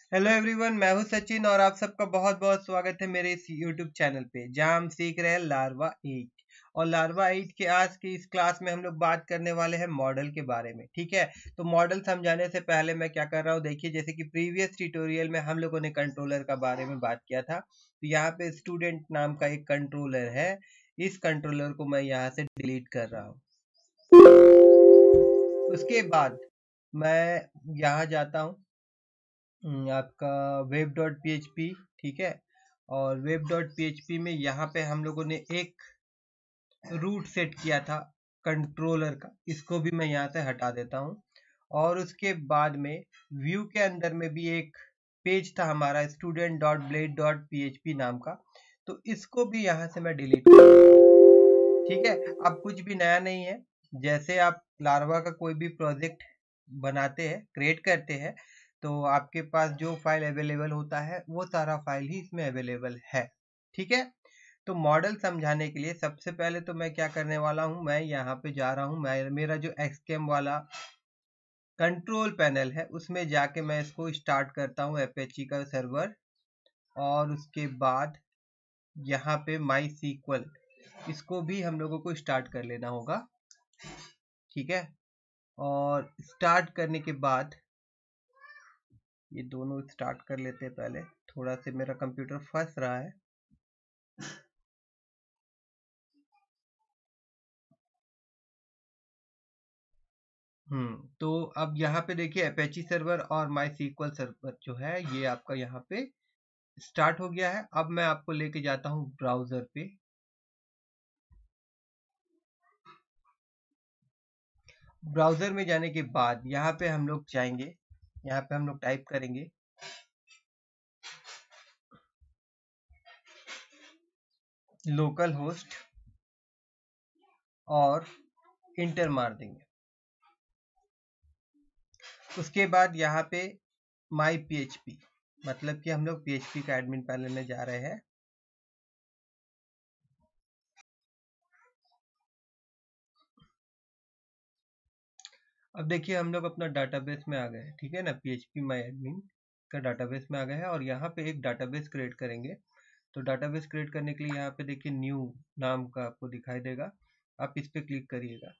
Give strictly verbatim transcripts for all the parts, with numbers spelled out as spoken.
Hello everyone, मैं हूं सचिन और आप सबका बहुत बहुत स्वागत है मेरे इस यूट्यूब चैनल पे जहां हम सीख रहे हैं लार्वा एट। और लार्वा एट के आज की इस क्लास में हम लोग बात करने वाले हैं मॉडल के बारे में। ठीक है, तो मॉडल समझाने से पहले मैं क्या कर रहा हूं, देखिए जैसे कि प्रीवियस ट्यूटोरियल में हम लोगों ने कंट्रोलर का बारे में बात किया था। तो यहाँ पे स्टूडेंट नाम का एक कंट्रोलर है, इस कंट्रोलर को मैं यहाँ से डिलीट कर रहा हूँ। उसके बाद मैं यहाँ जाता हूँ आपका web dot P H P. ठीक है, और web dot P H P में यहाँ पे हम लोगों ने एक रूट सेट किया था कंट्रोलर का, इसको भी मैं यहाँ से हटा देता हूँ। और उसके बाद में व्यू के अंदर में भी एक पेज था हमारा student dot blade dot P H P नाम का, तो इसको भी यहाँ से मैं डिलीट कर देता हूँ। ठीक है, अब कुछ भी नया नहीं है। जैसे आप लार्वा का कोई भी प्रोजेक्ट बनाते हैं, क्रिएट करते हैं, तो आपके पास जो फाइल अवेलेबल होता है वो सारा फाइल ही इसमें अवेलेबल है। ठीक है, तो मॉडल समझाने के लिए सबसे पहले तो मैं क्या करने वाला हूं, मैं यहाँ पे जा रहा हूं, मैं मेरा जो एक्सकेम वाला कंट्रोल पैनल है उसमें जाके मैं इसको स्टार्ट करता हूं एपेची का सर्वर। और उसके बाद यहाँ पे माई सीक्वल, इसको भी हम लोगों को स्टार्ट कर लेना होगा। ठीक है, और स्टार्ट करने के बाद ये दोनों स्टार्ट कर लेते हैं पहले। थोड़ा से मेरा कंप्यूटर फंस रहा है। हम्म तो अब यहाँ पे देखिए अपेची सर्वर और माई सीक्वल सर्वर जो है ये आपका यहाँ पे स्टार्ट हो गया है। अब मैं आपको लेके जाता हूँ ब्राउजर पे। ब्राउजर में जाने के बाद यहाँ पे हम लोग जाएंगे, यहाँ पे हम लोग टाइप करेंगे लोकल होस्ट और इंटर मार देंगे। उसके बाद यहाँ पे माई पीएचपी, मतलब कि हम लोग पीएचपी का एडमिन पैनल में जा रहे हैं। अब देखिए हम लोग अपना डाटाबेस में आ गए हैं। ठीक है ना, पीएचपी माई एडमिन का डाटाबेस में आ गए हैं और यहाँ पे एक डाटाबेस क्रिएट करेंगे। तो डाटाबेस क्रिएट करने के लिए यहाँ पे देखिए न्यू नाम का आपको दिखाई देगा, आप इस पे क्लिक करिएगा।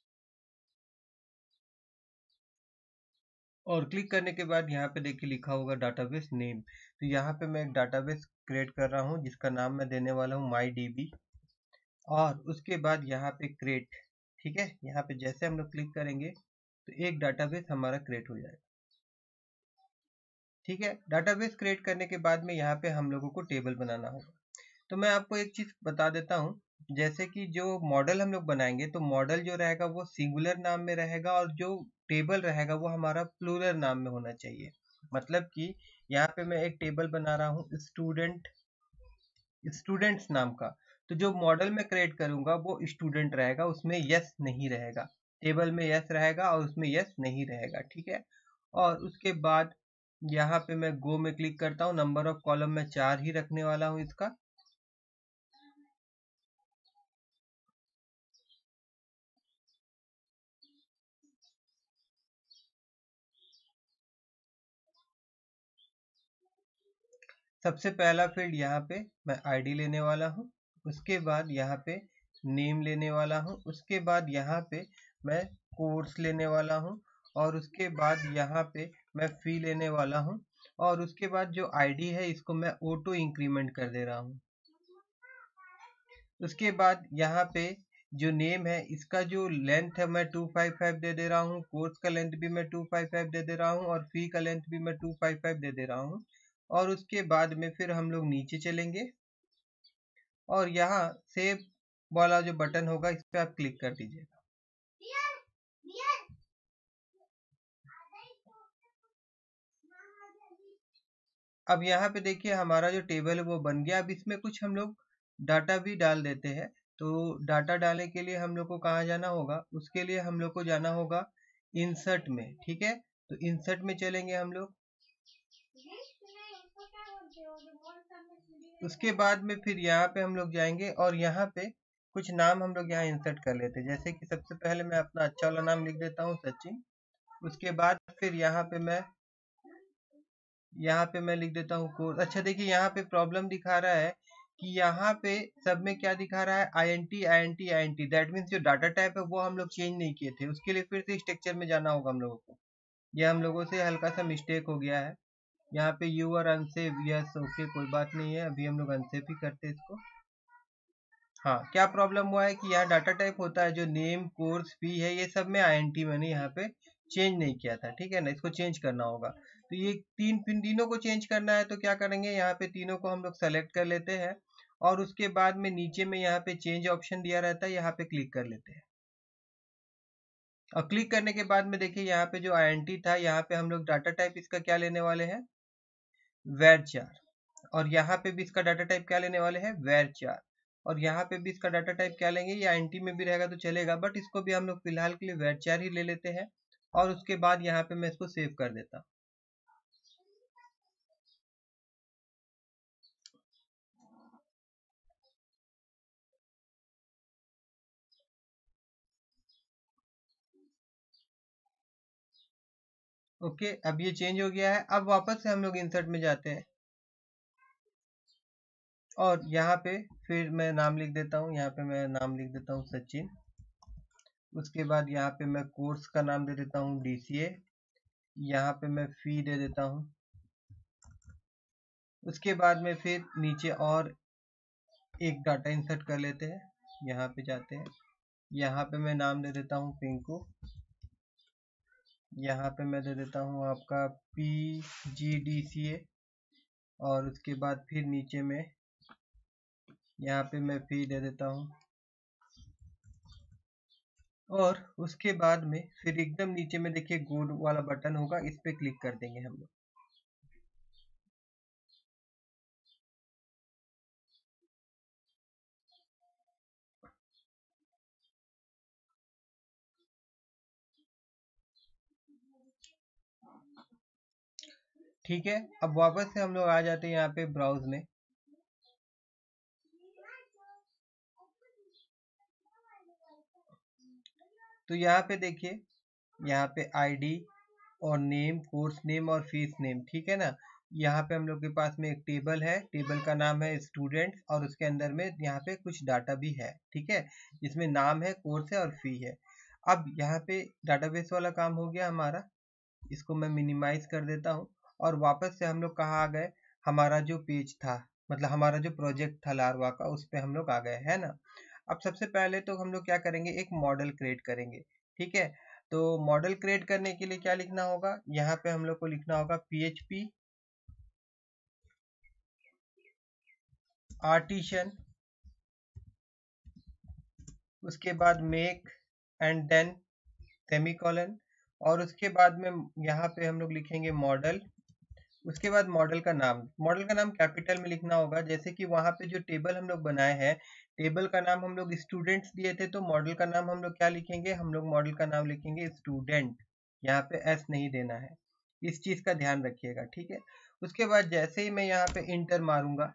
और क्लिक करने के बाद यहाँ पे देखिए लिखा होगा डाटाबेस नेम। तो यहाँ पे मैं एक डाटाबेस क्रिएट कर रहा हूँ जिसका नाम मैं देने वाला हूँ माई डी बी। और उसके बाद यहाँ पे क्रिएट, ठीक है, यहाँ पे जैसे हम लोग क्लिक करेंगे तो एक डाटाबेस हमारा क्रिएट हो जाएगा। ठीक है, डाटाबेस क्रिएट करने के बाद में यहाँ पे हम लोगों को टेबल बनाना होगा। तो मैं आपको एक चीज बता देता हूँ, जैसे कि जो मॉडल हम लोग बनाएंगे तो मॉडल जो रहेगा वो सिंगुलर नाम में रहेगा और जो टेबल रहेगा वो हमारा प्लूरल नाम में होना चाहिए। मतलब कि यहाँ पे मैं एक टेबल बना रहा हूँ स्टूडेंट स्टूडेंट्स नाम का, तो जो मॉडल में क्रिएट करूंगा वो स्टूडेंट रहेगा, उसमें यस नहीं रहेगा। टेबल में यस रहेगा और उसमें यस नहीं रहेगा। ठीक है, और उसके बाद यहाँ पे मैं गो में क्लिक करता हूँ। नंबर ऑफ कॉलम में चार ही रखने वाला हूँ इसका। सबसे पहला फील्ड यहाँ पे मैं आईडी लेने वाला हूँ। उसके बाद यहाँ पे नेम लेने वाला हूँ। उसके बाद यहाँ पे मैं कोर्स लेने वाला हूँ। और उसके बाद यहाँ पे मैं फी लेने वाला हूँ। और उसके बाद जो आईडी है इसको मैं ऑटो इंक्रीमेंट कर दे रहा हूँ। उसके बाद यहाँ पे जो नेम है इसका जो लेंथ है मैं टू फाइव फाइव दे दे रहा हूँ। कोर्स का लेंथ भी मैं टू फाइव फाइव दे दे रहा हूँ और फी का लेंथ भी मैं टू फाइव फाइव दे दे रहा हूँ। और उसके बाद में फिर हम लोग नीचे चलेंगे और यहाँ सेव वाला जो बटन होगा इस पे आप क्लिक कर दीजिएगा। अब यहाँ पे देखिए हमारा जो टेबल है वो बन गया। अब इसमें कुछ हम लोग डाटा भी डाल देते हैं। तो डाटा डालने के लिए हम लोग को कहाँ जाना होगा, उसके लिए हम लोग को जाना होगा इंसर्ट में। ठीक है, तो इंसर्ट में चलेंगे हम लोग। उसके बाद में फिर यहाँ पे हम लोग जाएंगे और यहाँ पे कुछ नाम हम लोग यहाँ इंसर्ट कर लेते हैं। जैसे कि सबसे पहले मैं अपना अच्छा वाला नाम लिख देता हूँ सचिन। उसके बाद फिर यहाँ पे मैं यहाँ पे मैं लिख देता हूँ कोर्स। अच्छा देखिए यहाँ पे प्रॉब्लम दिखा रहा है कि यहाँ पे सब में क्या दिखा रहा है, I N T I N T I N T. That means जो डाटा टाइप है वो हम लोग चेंज नहीं किए थे, उसके लिए फिर से स्ट्रक्चर में जाना होगा हम लोगों को। यह हम लोगों से हल्का सा मिस्टेक हो गया है। यहाँ पे you are unsave, yes okay कोई बात नहीं है, अभी हम लोग अनसेव ही करते हैं इसको। हाँ क्या प्रॉब्लम हुआ है कि यहाँ डाटा टाइप होता है जो नेम कोर्स फी है, ये सब में आई एन टी मैंने यहाँ पे चेंज नहीं किया था, ठीक है ना। इसको चेंज करना होगा, तो ये तीन तीन तीनों को चेंज करना है तो क्या करेंगे, यहाँ पे तीनों को हम लोग सेलेक्ट कर लेते हैं और उसके बाद में नीचे में यहाँ पे चेंज ऑप्शन दिया रहता है, यहाँ पे क्लिक कर लेते हैं। और क्लिक करने के बाद में देखिए यहाँ पे जो आई एन टी था, यहाँ पे हम लोग डाटा टाइप इसका क्या लेने वाले हैं, वैरचार। और यहाँ पे भी इसका डाटा टाइप क्या लेने वाले हैं, वैरचार। और यहाँ पे भी इसका डाटा टाइप क्या लेंगे, ये एनटी में भी रहेगा तो चलेगा, बट इसको भी हम लोग फिलहाल के लिए वैरचार ही ले लेते हैं। और उसके बाद यहाँ पे मैं इसको सेव कर देता हूँ। ओके अब ये चेंज हो गया है। अब वापस से हम लोग इंसर्ट में जाते हैं और यहाँ पे फिर मैं नाम लिख देता हूँ, यहाँ पे मैं नाम लिख देता हूँ सचिन। उसके बाद यहाँ पे मैं कोर्स का नाम दे देता हूँ डी सी ए। यहाँ पे मैं फी दे देता हूँ। उसके बाद में फिर नीचे और एक डाटा इंसर्ट कर लेते हैं, यहाँ पे जाते हैं, यहाँ पे मैं नाम दे देता हूँ पिंकू। यहाँ पे मैं दे देता हूँ आपका पी जी डी सी ए। और उसके बाद फिर नीचे में यहाँ पे मैं फी दे देता हूँ। और उसके बाद में फिर एकदम नीचे में देखिए गोल वाला बटन होगा, इस पे क्लिक कर देंगे हम लोग। ठीक है अब वापस से हम लोग आ जाते हैं यहाँ पे ब्राउज में। तो यहाँ पे देखिए, यहाँ पे आईडी और नेम, कोर्स नेम और फीस नेम, ठीक है ना। यहाँ पे हम लोग के पास में एक टेबल है, टेबल का नाम है स्टूडेंट्स और उसके अंदर में यहाँ पे कुछ डाटा भी है, ठीक है, जिसमें नाम है, कोर्स है और फी है। अब यहाँ पे डाटाबेस वाला काम हो गया हमारा, इसको मैं मिनिमाइज कर देता हूँ और वापस से हम लोग कहाँ आ गए, हमारा जो पेज था, मतलब हमारा जो प्रोजेक्ट था लार्वा का, उस पे हम लोग आ गए, है ना। अब सबसे पहले तो हम लोग क्या करेंगे, एक मॉडल क्रिएट करेंगे, ठीक है। तो मॉडल क्रिएट करने के लिए क्या लिखना होगा, यहाँ पे हम लोग को लिखना होगा पी एच पी आर्टिशन, उसके बाद मेक एंड देन सेमीकोलन, और उसके बाद में यहाँ पे हम लोग लिखेंगे मॉडल। उसके बाद मॉडल का नाम, मॉडल का नाम कैपिटल में लिखना होगा, जैसे कि वहाँ पे जो टेबल हम लोग बनाए हैं, टेबल का नाम हम लोग स्टूडेंट्स दिए थे, तो मॉडल का नाम हम लोग क्या लिखेंगे, हम लोग मॉडल का नाम लिखेंगे स्टूडेंट। यहाँ पे एस नहीं देना है, इस चीज का ध्यान रखिएगा, ठीक है। उसके बाद जैसे ही मैं यहाँ पे इंटर मारूंगा,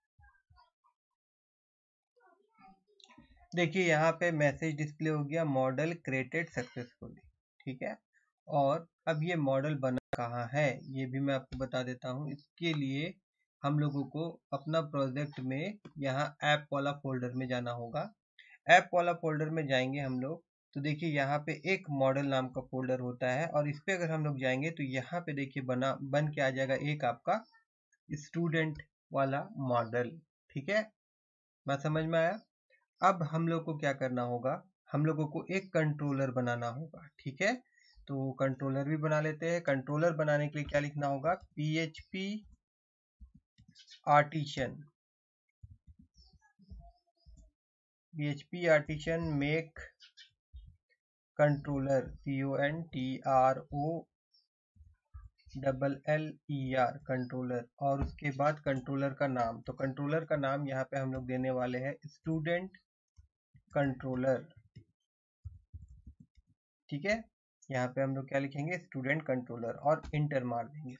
देखिए यहाँ पे मैसेज डिस्प्ले हो गया, मॉडल क्रिएटेड सक्सेसफुली, ठीक है। और अब ये मॉडल बना कहाँ है ये भी मैं आपको बता देता हूँ। इसके लिए हम लोगों को अपना प्रोजेक्ट में यहाँ ऐप वाला फोल्डर में जाना होगा। ऐप वाला फोल्डर में जाएंगे हम लोग, तो देखिए यहाँ पे एक मॉडल नाम का फोल्डर होता है और इस पे अगर हम लोग जाएंगे तो यहाँ पे देखिए बना बन के आ जाएगा एक आपका स्टूडेंट वाला मॉडल, ठीक है। बात समझ में आया। अब हम लोग को क्या करना होगा, हम लोगों को एक कंट्रोलर बनाना होगा, ठीक है। तो कंट्रोलर भी बना लेते हैं। कंट्रोलर बनाने के लिए क्या लिखना होगा, P H P artisan, P H P artisan make controller, C O N T R O double L E R controller. और उसके बाद कंट्रोलर का नाम, तो कंट्रोलर का नाम यहाँ पे हम लोग देने वाले हैं स्टूडेंट कंट्रोलर, ठीक है। यहाँ पे हम लोग क्या लिखेंगे, स्टूडेंट कंट्रोलर, और इंटर मार देंगे।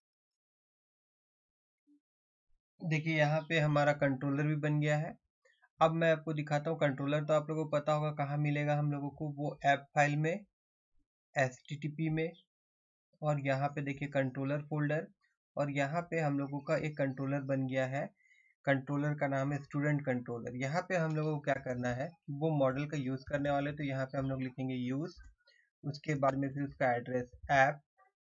देखिए यहाँ पे हमारा कंट्रोलर भी बन गया है। अब मैं आपको दिखाता हूँ कंट्रोलर। तो आप लोगों को पता होगा कहाँ मिलेगा हम लोगों को, वो ऐप फाइल में, एच टी टी पी में, और यहाँ पे देखिए कंट्रोलर फोल्डर, और यहाँ पे हम लोगों का एक कंट्रोलर बन गया है। कंट्रोलर का नाम है स्टूडेंट कंट्रोलर। यहाँ पे हम लोगों को क्या करना है, वो मॉडल का यूज करने वाले, तो यहाँ पे हम लोग लिखेंगे यूज, उसके बाद में फिर उसका एड्रेस ऐप,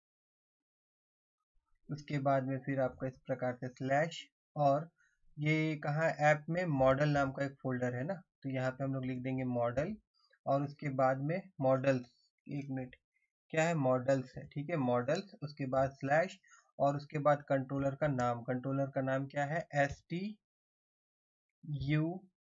उसके बाद में फिर आपका इस प्रकार से स्लैश, और ये कहाँ ऐप में मॉडल नाम का एक फोल्डर है ना, तो यहाँ पे हम लोग लिख देंगे मॉडल, और उसके बाद में मॉडल्स, एक मिनट, क्या है, मॉडल्स है, ठीक है, मॉडल्स, उसके बाद स्लैश, और उसके बाद कंट्रोलर का नाम, कंट्रोलर का नाम क्या है, S T U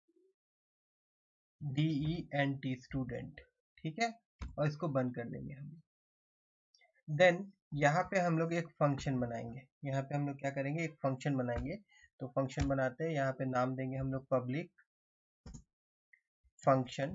D E N T, student, ठीक है, और इसको बंद कर देंगे हम। देन यहाँ पे हम लोग एक फंक्शन बनाएंगे, यहाँ पे हम लोग क्या करेंगे, एक फंक्शन बनाएंगे। तो फंक्शन बनाते हैं, यहाँ पे नाम देंगे हम लोग पब्लिक फंक्शन,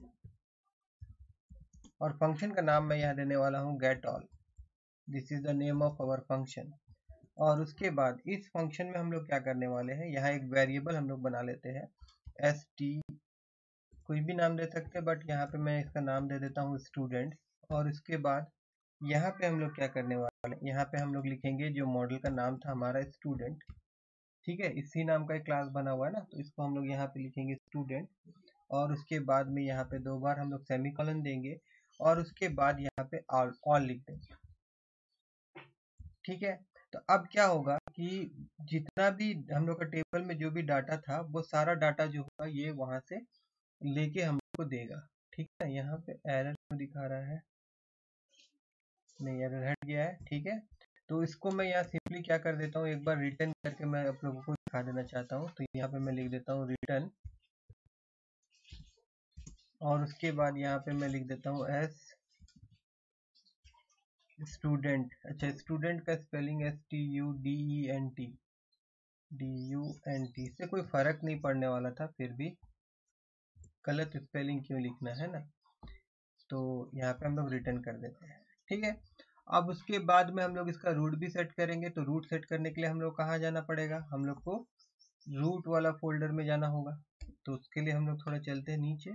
और फंक्शन का नाम मैं यहाँ देने वाला हूँ get all, this is the name of our function. और उसके बाद इस फंक्शन में हम लोग क्या करने वाले हैं, यहाँ एक वेरिएबल हम लोग बना लेते हैं, एस टी, कोई भी नाम दे सकते हैं, बट यहाँ पे मैं इसका नाम दे देता हूँ स्टूडेंट। और उसके बाद यहाँ पे हम लोग क्या करने वाले हैं, यहाँ पे हम लोग लिखेंगे जो मॉडल का नाम था हमारा स्टूडेंट, ठीक है, इसी नाम का एक क्लास बना हुआ है ना, तो इसको हम लोग यहाँ पे लिखेंगे स्टूडेंट, और उसके बाद में यहाँ पे दो बार हम लोग सेमीकोलन देंगे, और उसके बाद यहाँ पे ऑल ऑल लिख देंगे, ठीक है। तो अब क्या होगा कि जितना भी हम लोग का टेबल में जो भी डाटा था, वो सारा डाटा जो होगा ये वहां से लेके हम लोग को देगा, ठीक है। यहाँ पे एरर दिखा रहा है, नहीं एरर हट गया है, ठीक है। तो इसको मैं यहाँ सिंपली क्या कर देता हूँ, एक बार रिटर्न करके मैं आप लोगों को दिखा देना चाहता हूँ। तो यहाँ पे मैं लिख देता हूँ रिटर्न, और उसके बाद यहाँ पे मैं लिख देता हूँ एस स्टूडेंट। अच्छा, स्टूडेंट का spelling S T U D E N T, D U N T, इससे कोई फर्क नहीं पड़ने वाला था, फिर भी गलत स्पेलिंग क्यों लिखना है ना। तो यहाँ पे हम लोग रिटर्न कर देते हैं, ठीक है। अब उसके बाद में हम लोग इसका रूट भी सेट करेंगे। तो रूट सेट करने के लिए हम लोग कहाँ जाना पड़ेगा, हम लोग को रूट वाला फोल्डर में जाना होगा। तो उसके लिए हम लोग थोड़ा चलते हैं नीचे,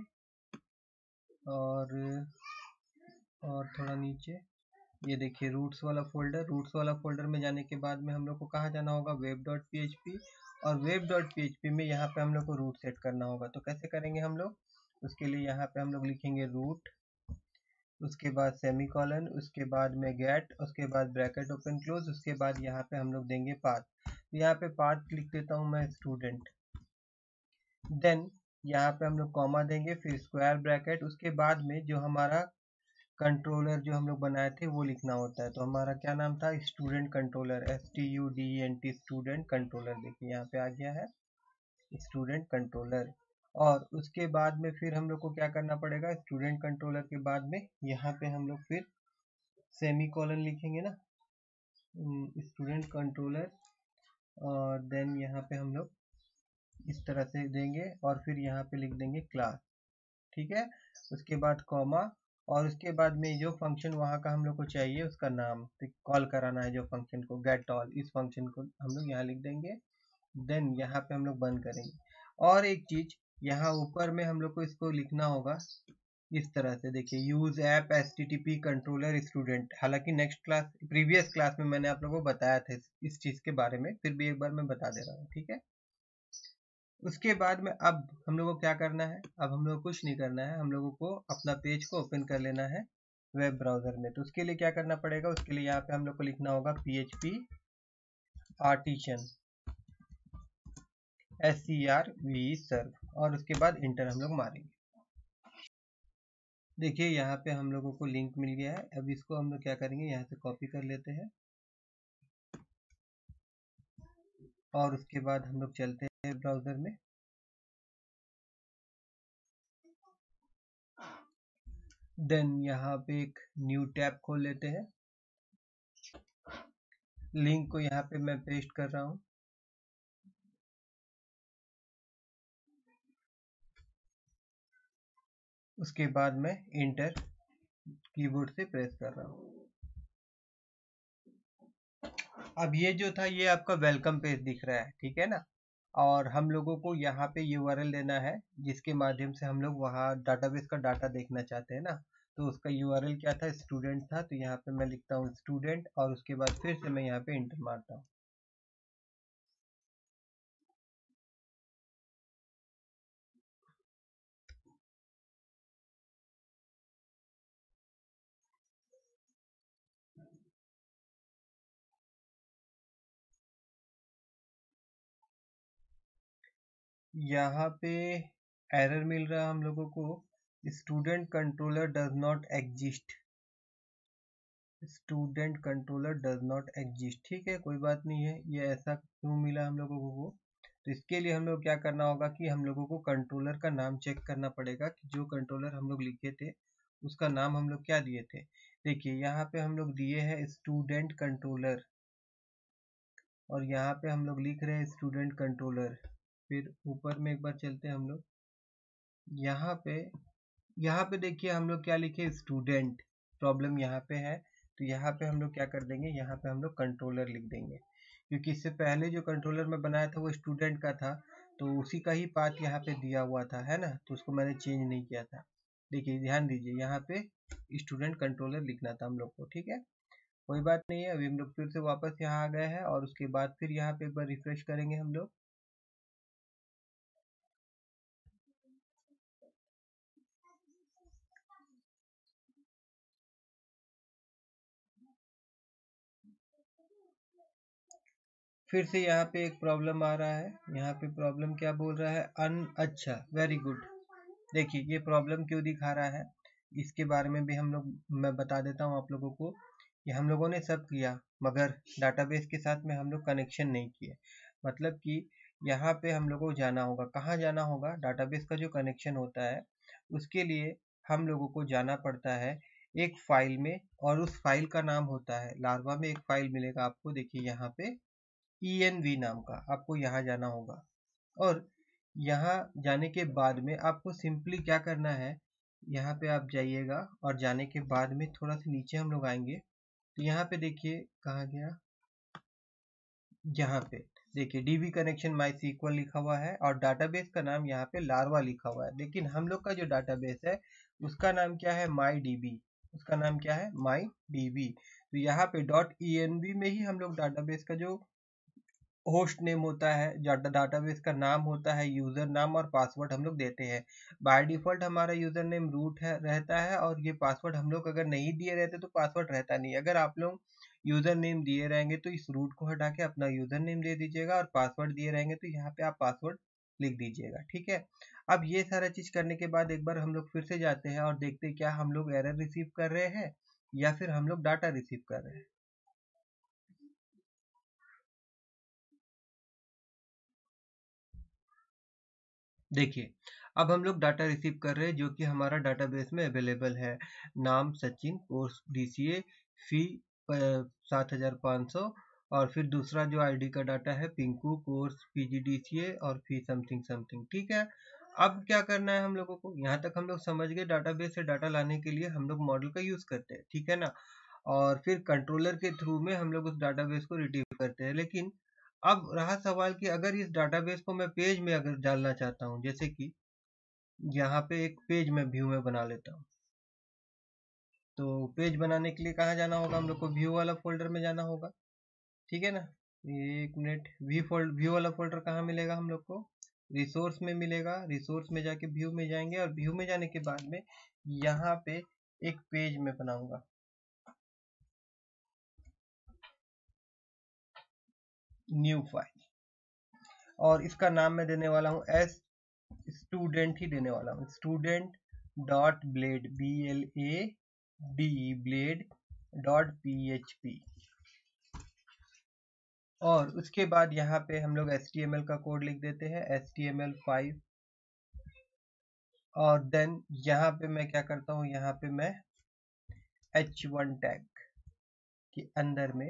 और और थोड़ा नीचे, ये देखिए रूट्स वाला फोल्डर। रूट्स वाला फोल्डर में जाने के बाद में हम लोग को कहाँ जाना होगा, web dot P H P, और web dot P H P में यहाँ पे हम लोग को रूट सेट करना होगा। तो कैसे करेंगे हम लोग, उसके लिए यहाँ पे हम लोग लिखेंगे रूट, उसके बाद सेमी कॉलन, उसके बाद में गेट, उसके बाद ब्रैकेट ओपन क्लोज, उसके बाद यहाँ पे हम लोग देंगे पाथ। तो यहाँ पे पाथ लिख देता हूँ मैं स्टूडेंट। देन यहाँ पे हम लोग कॉमा देंगे, फिर स्क्वायर ब्रैकेट, उसके बाद में जो हमारा कंट्रोलर जो हम लोग बनाए थे वो लिखना होता है। तो हमारा क्या नाम था, student controller, S T U D N T, student controller. देखिए यहाँ पे आ गया है स्टूडेंट कंट्रोलर। और उसके बाद में फिर हम लोग को क्या करना पड़ेगा, स्टूडेंट कंट्रोलर के बाद में यहाँ पे हम लोग फिर सेमी कॉलन लिखेंगे ना, स्टूडेंट कंट्रोलर, और देन यहाँ पे हम लोग इस तरह से देंगे, और फिर यहाँ पे लिख देंगे क्लास, ठीक है। उसके बाद कॉमा, और उसके बाद में जो फंक्शन वहाँ का हम लोग को चाहिए उसका नाम कॉल कराना है, जो फंक्शन को गेट ऑल, इस फंक्शन को हम लोग यहाँ लिख देंगे। देन यहाँ पे हम लोग बंद करेंगे। और एक चीज यहाँ ऊपर में हम लोग को इसको लिखना होगा इस तरह से, देखिए use app H T T P controller student. हालांकि नेक्स्ट क्लास, प्रीवियस क्लास में मैंने आप लोगों को बताया था इस चीज के बारे में, फिर भी एक बार मैं बता दे रहा हूँ, ठीक है। उसके बाद में अब हम लोगों को क्या करना है, अब हम लोग कुछ नहीं करना है, हम लोगों को अपना पेज को ओपन कर लेना है वेब ब्राउजर में। तो उसके लिए क्या करना पड़ेगा, उसके लिए यहाँ पे हम लोग को लिखना होगा P H P artisan, S C R V serve, और उसके बाद इंटर हम लोग मारेंगे। देखिए यहाँ पे हम लोगों को लिंक मिल गया है। अब इसको हम लोग क्या करेंगे, यहाँ से कॉपी कर लेते हैं, और उसके बाद हम लोग चलते हैं ब्राउजर में। देन यहाँ पे एक न्यू टैब खोल लेते हैं। लिंक को यहाँ पे मैं पेस्ट कर रहा हूँ, उसके बाद मैं इंटर कीबोर्ड से प्रेस कर रहा हूँ। अब ये जो था ये आपका वेलकम पेज दिख रहा है, ठीक है ना। और हम लोगों को यहाँ पे यूआरएल देना है जिसके माध्यम से हम लोग वहाँ डाटाबेस का डाटा देखना चाहते हैं ना। तो उसका यूआरएल क्या था, स्टूडेंट था, तो यहाँ पे मैं लिखता हूँ स्टूडेंट और उसके बाद फिर से मैं यहाँ पे इंटर मारता हूँ। यहाँ पे एरर मिल रहा है हम लोगों को, student controller does not exist, student controller does not exist. ठीक है, कोई बात नहीं है, ये ऐसा क्यों मिला हम लोगों को। तो इसके लिए हम लोग क्या करना होगा कि हम लोगों को कंट्रोलर का नाम चेक करना पड़ेगा कि जो कंट्रोलर हम लोग लिखे थे उसका नाम हम लोग क्या दिए थे। देखिए यहाँ पे हम लोग दिए हैं स्टूडेंट कंट्रोलर और यहाँ पे हम लोग लिख रहे हैं स्टूडेंट कंट्रोलर। फिर ऊपर में एक बार चलते हैं हम लोग, यहाँ पे यहाँ पे देखिए हम लोग क्या लिखे, स्टूडेंट। प्रॉब्लम यहाँ पे है, तो यहाँ पे हम लोग क्या कर देंगे, यहाँ पे हम लोग कंट्रोलर लिख देंगे, क्योंकि इससे पहले जो कंट्रोलर मैं बनाया था वो स्टूडेंट का था, तो उसी का ही पाथ यहाँ पे दिया हुआ था, है ना, तो उसको मैंने चेंज नहीं किया था। देखिए ध्यान दीजिए, यहाँ पे स्टूडेंट कंट्रोलर लिखना था हम लोग को। ठीक है, कोई बात नहीं है, अभी हम लोग फिर से वापस यहाँ आ गए हैं और उसके बाद फिर यहाँ पे एक बार रिफ्रेश करेंगे हम लोग। फिर से यहाँ पे एक प्रॉब्लम आ रहा है, यहाँ पे प्रॉब्लम क्या बोल रहा है, अन अच्छा वेरी गुड। देखिए ये प्रॉब्लम क्यों दिखा रहा है, इसके बारे में भी हम लोग मैं बता देता हूँ आप लोगों को कि हम लोगों ने सब किया मगर डाटाबेस के साथ में हम लोग कनेक्शन नहीं किए। मतलब कि यहाँ पे हम लोगों को जाना होगा, कहाँ जाना होगा, डाटाबेस का जो कनेक्शन होता है उसके लिए हम लोगों को जाना पड़ता है एक फाइल में, और उस फाइल का नाम होता है लार्वा में एक फाइल मिलेगा आपको, देखिए यहाँ पे ई एन वी नाम का, आपको यहाँ जाना होगा। और यहाँ जाने के बाद में आपको सिंपली क्या करना है, यहाँ पे आप जाइएगा और जाने के बाद में थोड़ा सा नीचे हम लोग आएंगे, तो यहाँ पे देखिए कहाँ गया, यहाँ पे देखिए डीबी कनेक्शन माई सीक्वल लिखा हुआ है और डाटाबेस का नाम यहाँ पे लार्वा लिखा हुआ है, लेकिन हम लोग का जो डाटाबेस है उसका नाम क्या है, माई डीबी, उसका नाम क्या है, माई डीबी। तो यहाँ पे डॉट ई एन वी में ही हम लोग डाटाबेस का जो होस्ट नेम होता है, डाटाबेस का नाम होता है, यूजर नाम और पासवर्ड हम लोग देते हैं। बाय डिफॉल्ट हमारा यूजर नेम रूट है रहता है, और ये पासवर्ड हम लोग अगर नहीं दिए रहते तो पासवर्ड रहता नहीं। अगर आप लोग यूजर नेम दिए रहेंगे तो इस रूट को हटा के अपना यूजर नेम दे दीजिएगा, और पासवर्ड दिए रहेंगे तो यहाँ पे आप पासवर्ड लिख दीजिएगा। ठीक है, अब ये सारा चीज करने के बाद एक बार हम लोग फिर से जाते हैं और देखते हैं क्या हम लोग एरर रिसीव कर रहे हैं या फिर हम लोग डाटा रिसीव कर रहे हैं। देखिए अब हम लोग डाटा रिसीव कर रहे हैं जो कि हमारा डाटाबेस में अवेलेबल है, नाम सचिन, कोर्स डीसीए, फी सात हजार पाँच सौ, और फिर दूसरा जो आईडी का डाटा है पिंकू, कोर्स पीजीडीसीए और फी समथिंग समथिंग। ठीक है, अब क्या करना है हम लोगों को, यहाँ तक हम लोग समझ गए डाटाबेस से डाटा लाने के लिए हम लोग मॉडल का यूज करते हैं, ठीक है ना, और फिर कंट्रोलर के थ्रू में हम लोग उस डाटाबेस को रिट्रीव करते हैं। लेकिन अब रहा सवाल कि अगर इस डाटाबेस को मैं पेज में अगर डालना चाहता हूँ, जैसे कि यहाँ पे एक पेज में व्यू में बना लेता हूँ, तो पेज बनाने के लिए कहाँ जाना होगा, हम लोग को व्यू वाला फोल्डर में जाना होगा। ठीक है ना, एक मिनट, व्यू फोल्ड व्यू वाला फोल्डर कहाँ मिलेगा हम लोग को, रिसोर्स में मिलेगा। रिसोर्स में जाके व्यू में जाएंगे और व्यू में जाने के बाद में यहाँ पे एक पेज में बनाऊंगा, न्यू फाइल, और इसका नाम मैं देने वाला हूँ एस स्टूडेंट ही देने वाला हूँ, student dot blade, B L A D blade dot P H P. और उसके बाद यहाँ पे हम लोग एच टी एम एल का कोड लिख देते हैं, H T M L five, और देन यहाँ पे मैं क्या करता हूँ, यहाँ पे मैं एच वन टैग के अंदर में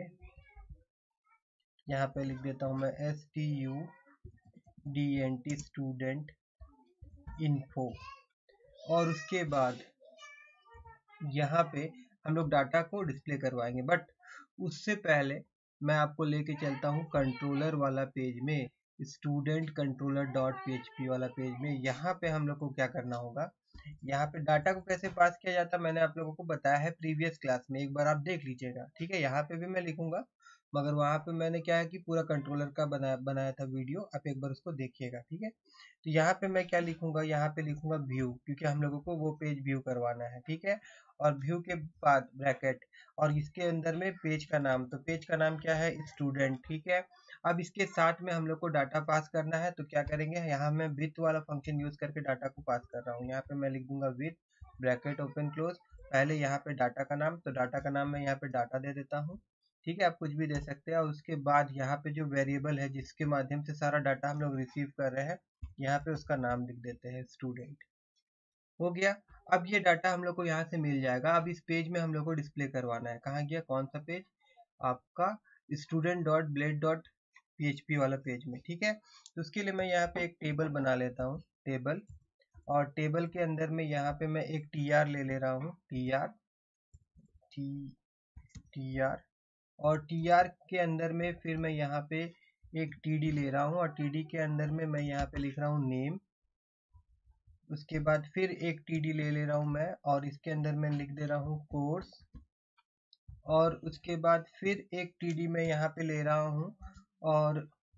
यहाँ पे लिख देता हूँ मैं S T U D N T student info, और उसके बाद यहाँ पे हम लोग डाटा को डिस्प्ले करवाएंगे। बट उससे पहले मैं आपको लेके चलता हूँ कंट्रोलर वाला पेज में, student controller dot P H P वाला पेज में यहाँ पे हम लोग को क्या करना होगा, यहाँ पे डाटा को कैसे पास किया जाता है मैंने आप लोगों को बताया है प्रीवियस क्लास में, एक बार आप देख लीजिएगा। ठीक है, यहाँ पे भी मैं लिखूंगा, मगर वहाँ पे मैंने क्या है कि पूरा कंट्रोलर का बनाया बनाया था वीडियो, आप एक बार उसको देखिएगा। ठीक है, तो यहाँ पे मैं क्या लिखूंगा, यहाँ पे लिखूंगा व्यू, क्योंकि हम लोगों को वो पेज व्यू करवाना है। ठीक है, और व्यू के बाद ब्रैकेट और इसके अंदर में पेज का नाम, तो पेज का नाम क्या है, स्टूडेंट। ठीक है, अब इसके साथ में हम लोग को डाटा पास करना है, तो क्या करेंगे, यहाँ मैं विथ वाला फंक्शन यूज करके डाटा को पास कर रहा हूँ। यहाँ पे मैं लिख दूंगा विथ ब्रैकेट ओपन क्लोज, पहले यहाँ पे डाटा का नाम, तो डाटा का नाम मैं यहाँ पे डाटा दे देता हूँ। ठीक है, आप कुछ भी दे सकते हैं, और उसके बाद यहाँ पे जो वेरिएबल है जिसके माध्यम से सारा डाटा हम लोग रिसीव कर रहे हैं, यहाँ पे उसका नाम लिख देते हैं स्टूडेंट। हो गया, अब ये डाटा हम लोग को यहाँ से मिल जाएगा। अब इस पेज में हम लोग को डिस्प्ले करवाना है, कहाँ गया, कौन सा पेज, आपका student dot blade dot P H P वाला पेज में। ठीक है, तो उसके लिए मैं यहाँ पे एक टेबल बना लेता हूँ, टेबल, और टेबल के अंदर में यहाँ पे मैं एक टी आर ले ले रहा हूँ, T R T T R और टी आर के अंदर में फिर मैं यहाँ पे एक टी डी ले रहा हूँ, और टी डी के अंदर में मैं यहाँ पे लिख रहा हूँ नेम। उसके बाद फिर एक टी डी ले ले रहा हूँ मैं, और इसके अंदर मैं लिख दे रहा हूँ कोर्स, और उसके बाद फिर एक टी डी मैं यहाँ पे ले रहा हूँ, और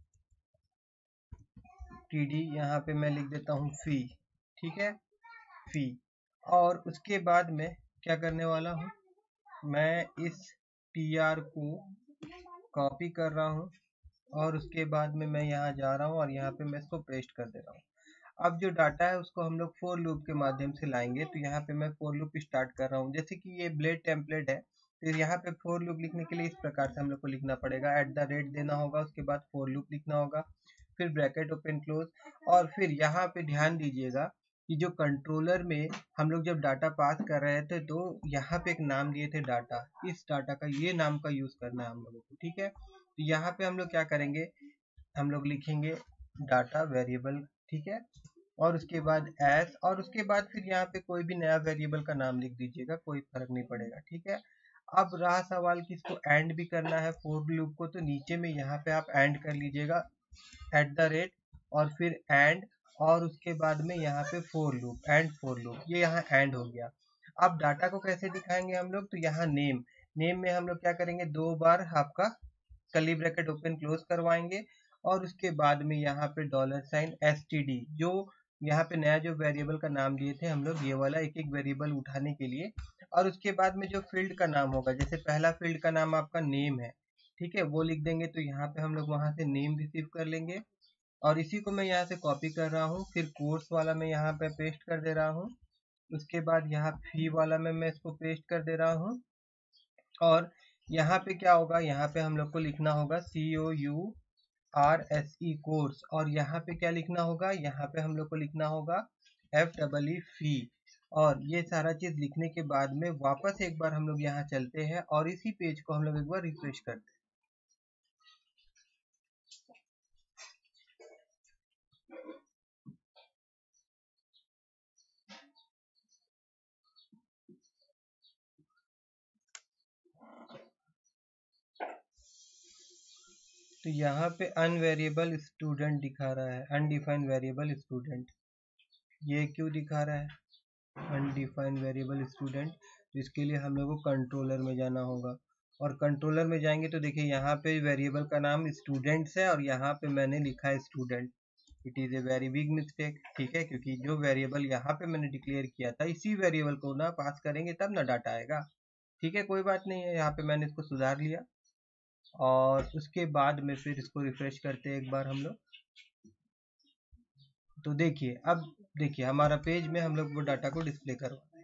टी डी यहाँ पे मैं लिख देता हूँ फी। ठीक है, फी, और उसके बाद मैं क्या करने वाला हूँ, मैं इस टी आर को कॉपी कर रहा हूँ, और उसके बाद में मैं यहाँ जा रहा हूँ और यहाँ पे मैं इसको पेस्ट कर दे रहा हूँ। अब जो डाटा है उसको हम लोग फोर लूप के माध्यम से लाएंगे, तो यहाँ पे मैं फोर लूप स्टार्ट कर रहा हूँ। जैसे कि ये ब्लेड टेम्पलेट है, तो यहाँ पे फोर लूप लिखने के लिए इस प्रकार से हम लोग को लिखना पड़ेगा, एट द रेट देना होगा, उसके बाद फोर लूप लिखना होगा, फिर ब्रैकेट ओपन क्लोज, और फिर यहाँ पे ध्यान दीजिएगा कि जो कंट्रोलर में हम लोग जब डाटा पास कर रहे थे, तो यहाँ पे एक नाम दिए थे डाटा, इस डाटा का ये नाम का यूज करना है हम लोगों को। ठीक है, तो यहाँ पे हम लोग क्या करेंगे, हम लोग लिखेंगे डाटा वेरिएबल। ठीक है, और उसके बाद एस, और उसके बाद फिर यहाँ पे कोई भी नया वेरिएबल का नाम लिख दीजिएगा, कोई फर्क नहीं पड़ेगा। ठीक है, अब रहा सवाल कि इसको एंड भी करना है फोर लूप को, तो नीचे में यहाँ पे आप एंड कर लीजिएगा, एट द रेट, और फिर एंड, और उसके बाद में यहाँ पे for loop, end for loop, ये यहाँ एंड हो गया। अब डाटा को कैसे दिखाएंगे हम लोग, तो यहाँ नेम, नेम में हम लोग क्या करेंगे, दो बार आपका कर्ली ब्रैकेट ओपन क्लोज करवाएंगे, और उसके बाद में यहाँ पे dollar sign S T D, जो यहाँ पे नया जो वेरिएबल का नाम दिए थे हम लोग, ये वाला एक एक वेरिएबल उठाने के लिए, और उसके बाद में जो फील्ड का नाम होगा, जैसे पहला फील्ड का नाम आपका नेम है, ठीक है, वो लिख देंगे, तो यहाँ पे हम लोग वहां से नेम रिसीव कर लेंगे, और इसी को मैं यहाँ से कॉपी कर रहा हूँ, फिर कोर्स वाला मैं यहाँ पे पेस्ट कर दे रहा हूँ, उसके बाद यहाँ फी वाला में मैं इसको पेस्ट कर दे रहा हूँ, और यहाँ पे क्या होगा, यहाँ पे हम लोग को लिखना होगा C O U R S E course, और यहाँ पे क्या लिखना होगा, यहाँ पे हम लोग को लिखना होगा एफ डबल ई फी। और ये सारा चीज लिखने के बाद में वापस एक बार हम लोग यहाँ चलते हैं, और इसी पेज को हम लोग एक बार रिफ्रेश करते हैं। तो यहाँ पे अनवेरिएबल स्टूडेंट दिखा रहा है, अनडिफाइंड वेरिएबल स्टूडेंट, ये क्यों दिखा रहा है अनडिफाइंड वेरिएबल स्टूडेंट, तो इसके लिए हम लोग को कंट्रोलर में जाना होगा, और कंट्रोलर में जाएंगे तो देखिए यहाँ पे वेरिएबल का नाम स्टूडेंट्स है, और यहाँ पे मैंने लिखा है student, it is a very big mistake. ठीक है, क्योंकि जो वेरिएबल यहाँ पे मैंने डिक्लेयर किया था, इसी वेरिएबल को ना पास करेंगे तब ना डाटा आएगा। ठीक है, कोई बात नहीं है, यहाँ पे मैंने इसको सुधार लिया, और उसके बाद में फिर इसको रिफ्रेश करते हैं एक बार हम लोग, तो देखिए, अब देखिए हमारा पेज में हम लोग वो डाटा को डिस्प्ले करवा।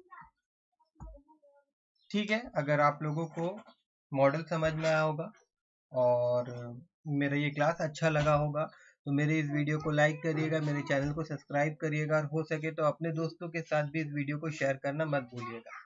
ठीक है, अगर आप लोगों को मॉडल समझ में आया होगा और मेरा ये क्लास अच्छा लगा होगा, तो मेरे इस वीडियो को लाइक करिएगा, मेरे चैनल को सब्सक्राइब करिएगा, और हो सके तो अपने दोस्तों के साथ भी इस वीडियो को शेयर करना मत भूलिएगा।